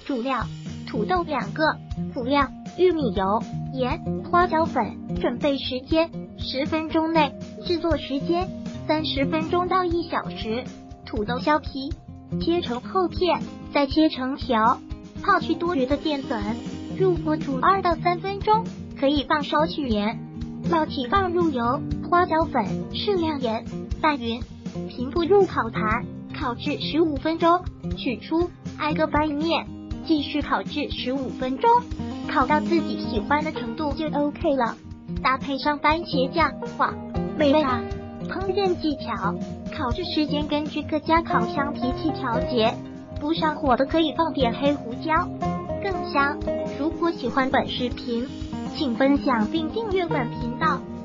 主料：土豆2个，辅料：玉米油、盐、花椒粉。准备时间10分钟内，制作时间30分钟到1小时。土豆削皮，切成厚片，再切成条，泡去多余的淀粉，入锅煮2到3分钟，可以放少许盐。捞起放入油、花椒粉、适量盐，拌匀，平铺入烤盘，烤至15分钟，取出，挨个翻面，继续烤至15分钟，烤到自己喜欢的程度就 OK 了。搭配上番茄酱，哇，美味啊！烹饪技巧：烤制时间根据各家烤箱脾气调节，不上火的可以放点黑胡椒，更香。如果喜欢本视频，请分享并订阅本频道。